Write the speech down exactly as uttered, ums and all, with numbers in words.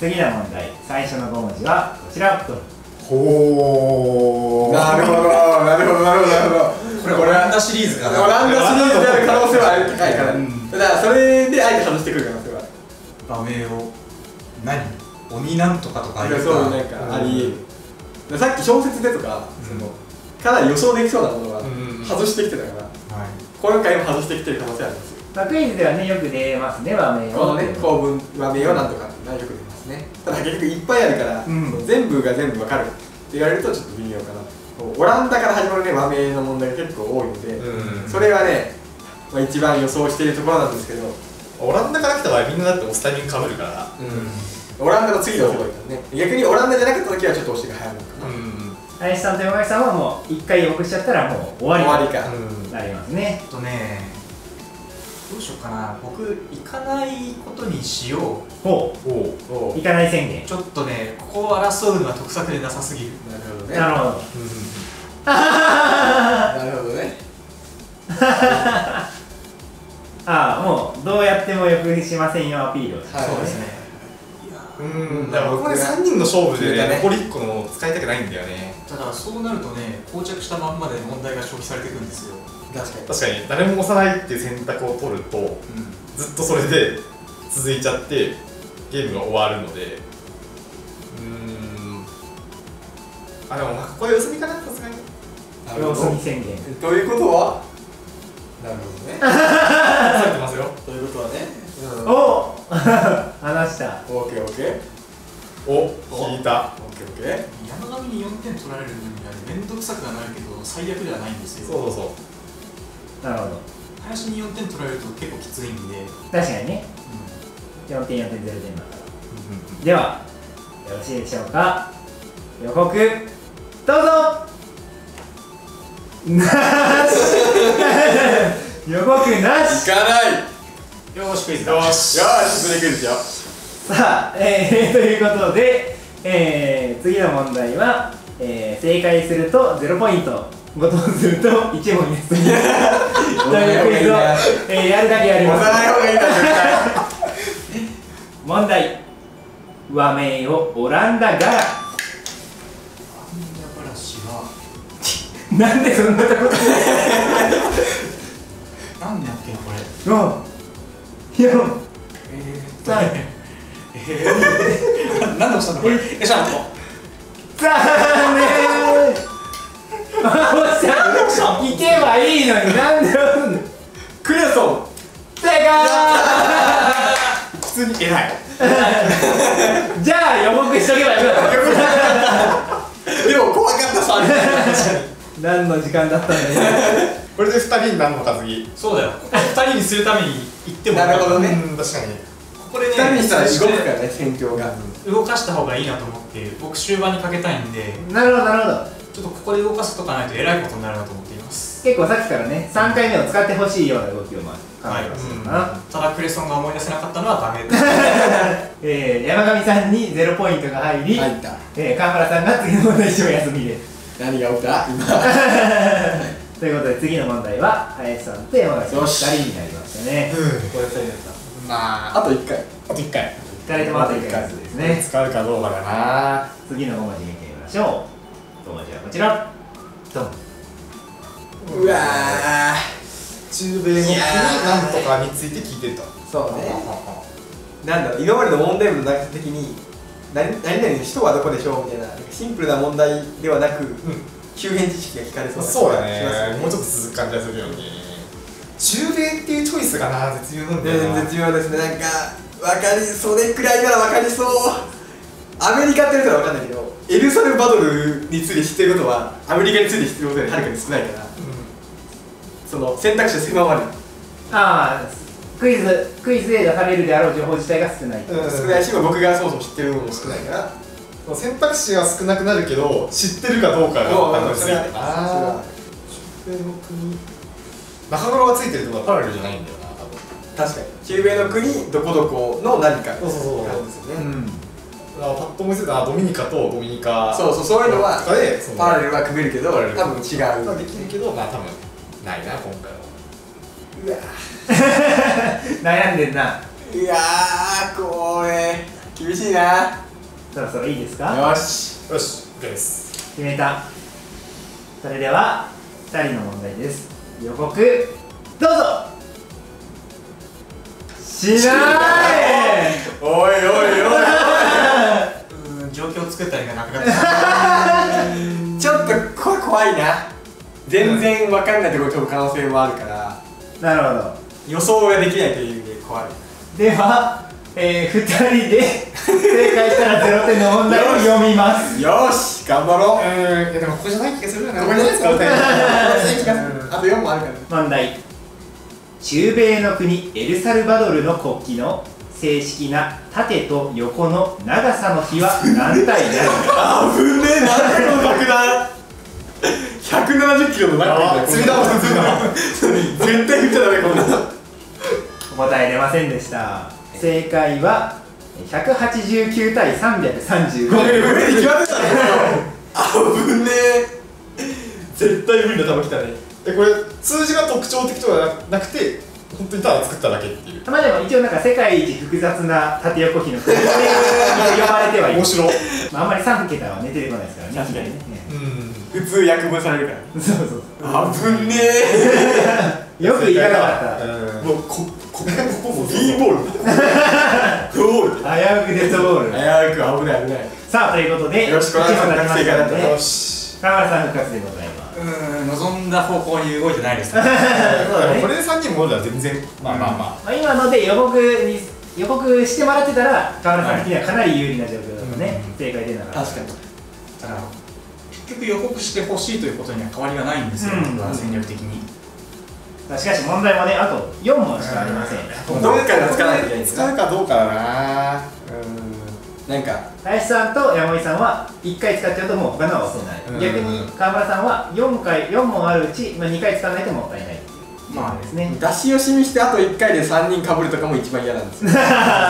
次の問題、最初のご文字はこちら。 ほー、 なるほどなるほどなるほどなるほど。 これオランダシリーズかな。 オランダシリーズである可能性はある高いから、だからそれであえて外してくる可能性は場名を何鬼なんとかとかあるか。 そうなんかありえる。さっき小説でとかそのかなり予想できそうなものは外してきてたから、今回も外してきてる可能性ありますよ。 まあ、クイズではね、よく出ますね、和名を。 このね、構文和名はなんとかってのはよく出ますね。ただ結局いっぱいあるから、 うん、 全部が全部わかるって言われるとちょっと微妙かな。オランダから始まるね和名の問題が結構多いので、うん、それはね、まあ、一番予想しているところなんですけど、 オランダから来た場合みんなだって押すタイミングかぶるから、 うん、オランダの次のすごいからね。逆にオランダじゃなかった時はちょっと押しが早いのかな。うん、 林さんと山垣さんはもういっかい予告しちゃったらもう終わり終わりか、 うん、なりますね。 えっとね、どうしようかな。僕行かないことにしよう。 ほう、行かない宣言。 ちょっとね、ここを争うのは得策でなさすぎる。 なるほどね。 なるほど。 なるほどね。 ああ、もうどうやっても予告しませんよアピールを。 そうですね。うん、だからここでさんにんの勝負で残りいっこの使いたくないんだよね。だからそうなるとね、膠着したまんまで問題が消費されていくんですよ。 確かに確かに誰も押さないっていう選択を取ると、うん、ずっとそれで続いちゃってゲームが終わるので、うーん、あ、でもここは様子見かな、さすがに。 様子見宣言。 ということはなるほどね。 されてますよ。 ということはね、 お話した。 オーケーオーケー。 お、引いた。 オーケーオーケー。 山上によんてん取られる分には面倒くさくはなるけど最悪ではないんですよ。そうそうそう。 なるほど。 林によんてん取られると結構きついんで。 確かにね。よんてんよんてんゼロてんだから。では、よろしいでしょうか。予告、どうぞ。なし。予告なし。 いかない。 よーし、クイズだ。 よし。よし、クイズですよ。 さあ、えー、ということで、えー、次の問題は、えー、正解するとゼロポイント、誤答するといち問です。というクイズを、えー、やるだけやります。 押さない方がいいな、絶対。 問題。和名をオランダガラ。オランダガラシはなんでそんなことなんでやっけこれ。 ご、よん、さん、 えー、何で押したのこれ。え、シャンプー。 残念。押した。行けばいいのになんで押すの。 クレソン。 正解。 普通に偉い。 じゃあ予告しとけばよかった。 でも怖かったさ。 何の時間だったんだよ。 これでふたりになるのか次。そうだよ。ふたりにするために言っても。 なるほどね。 確かに。これね、ふたりにしたら動くからね、戦況が動かした方がいいなと思って僕終盤にかけたいんで。 なるほどなるほど。 ちょっとここで動かすとかないとえらいことになるなと思っています。 結構さっきからね、さんかいめを使ってほしいような動きをまあ考えてますかな。 ただクレソンが思い出せなかったのはダメです。 えー、山上さんにゼロポイントが入り、 入った、 えー、川原さんが次の問題一応休みです。 何が起きた今。 ということで次の問題は林さんと山上さんふたりになりましたね。 これふたりだった。 まああといっかい。 あといっかい。 ふたりともあといっかいずつですね。 使うかどうかだな。 次のご文字見てみましょう。ご文字はこちら。ドン。 うわー、中米の国なんとかについて聞いてた。 そうね。なんだろう、今までの問題文の中的に何々の人はどこでしょうみたいなシンプルな問題ではなく、急変知識が聞かれそうな気がします。 そうだね。もうちょっと続く感じがするよね。中米っていうチョイスがな、絶妙なんだよな。 絶妙ですね。なんか分かり、それくらいなら分かりそう。アメリカって言うとは分かんないけど、エルサルバドルについて知ってることはアメリカについて知ってることよりはるかに少ないから、うん、その選択肢が狭まる。 ああ、クイズクイズで出されるであろう情報自体が少ない、 うん、少ないし、僕がそもそも知ってるのも少ないから、 選択肢は少なくなるけど知ってるかどうかが多分ついてる。ああ、中米の国、中頃がついてるところはパラレルじゃないんだよな、多分。 確かに中米の国どこどこの何か。 そうそうそうなんですよね。うん、 パッと思いついたのはドミニカとドミニカ、 そうそう、そういうのはパラレルはくぐるけど多分違う。 できるけど、まあ多分ないな、今回は。 うわ悩んでんな。 いやー、これ結厳しいな。 そろそろいいですか？ よしよし OK です。 決めた。それではふたりの問題です。予告どうぞ。しないおいおいおいうん、状況を作ったりがなくなったちょっとこれ怖いな。全然わかんないところ飛ぶ可能性もあるからなるほど。 予想ができないという意味で怖い。 では、えー、ふたりで正解したらゼロてんの問題を読みます。 よし頑張ろう。 うん、いやでもここじゃない気がするよな。 ここじゃないですか。ここじゃない気がする。あとよんもあるから。 問題。中米の国エルサルバドルの国旗の正式な縦と横の長さの比は何対何？ あぶねえ、なんだこの爆弾ひゃくななじゅっキロの爆弾。 積み玉積み玉絶対振っちゃダメこんな。 お答え出ませんでした。正解はひゃくはちじゅうきゅうたいさんびゃくさんじゅうご。 上に決まってたんですよ。あぶねえ。絶対無理な球来たね。 でこれ数字が特徴的とかなくて本当にただ作っただけっていう。 まあでも一応なんか世界一複雑な縦横比の国って呼ばれてはいる。 面白。 まああんまりさんけたはね出てこないですからね。 確かにね。 うん普通約分されるから。 そうそうそう。 あぶねえ。 よく言いなかった。 もうここここもビーボール。ゴール。 危うくデッドボール。 危うく危ない危ない。 さあということでよろしくお願いします。 一問立ちましたのでよし。 川原さん復活でございます。 うん、望んだ方向に動いてないですね。 そうだねこれでさんにん戻るのは全然まあまあままあ今ので予告に予告してもらってたら川原さん的にはかなり有利な状況だとね、正解出なかった。 確かに。 だから結局予告してほしいということには変わりがないんですよ、 うん僕は戦略的に。 しかし問題もねあとよん問しかありません。 どっかで使わないといけないんです使うかどうかだな。 なんか林さんと山井さんはいっかい使っちゃうともう他のは押せない。 うん逆に川原さんはよんかいよん問あるうち、まあ、にかい使わないともったいないっていうまあですね。 出し惜しみしてあといっかいでさんにんかぶるとかも一番嫌なんですよ。